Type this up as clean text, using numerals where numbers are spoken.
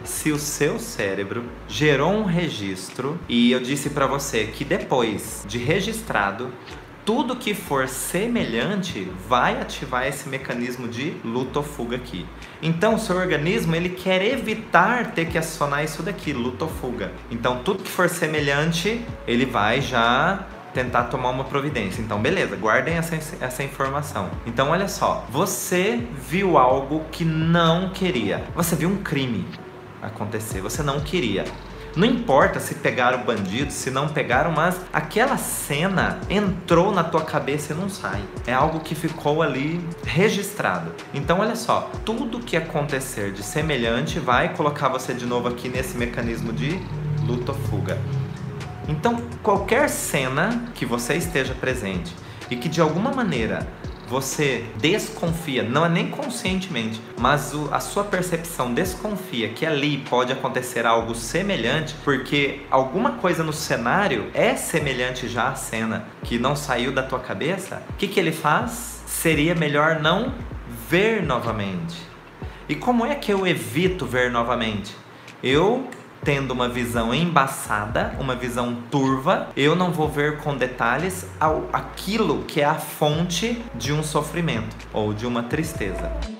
Se o seu cérebro gerou um registro e eu disse pra você que depois de registrado, tudo que for semelhante vai ativar esse mecanismo de luta ou fuga aqui. Então o seu organismo ele quer evitar ter que acionar isso daqui, luta ou fuga. Então tudo que for semelhante, ele vai já tentar tomar uma providência. Então beleza, guardem essa informação. Então olha só, você viu algo que não queria. Você viu um crime acontecer, você não queria. Não importa se pegaram o bandido, se não pegaram, mas aquela cena entrou na tua cabeça e não sai. É algo que ficou ali registrado. Então olha só, tudo que acontecer de semelhante vai colocar você de novo aqui nesse mecanismo de luta ou fuga. Então qualquer cena que você esteja presente e que de alguma maneira você desconfia, não é nem conscientemente, mas a sua percepção desconfia que ali pode acontecer algo semelhante, porque alguma coisa no cenário é semelhante já à cena que não saiu da tua cabeça, o que ele faz? Seria melhor não ver novamente. E como é que eu evito ver novamente? Eu tendo uma visão embaçada, uma visão turva, eu não vou ver com detalhes aquilo que é a fonte de um sofrimento ou de uma tristeza.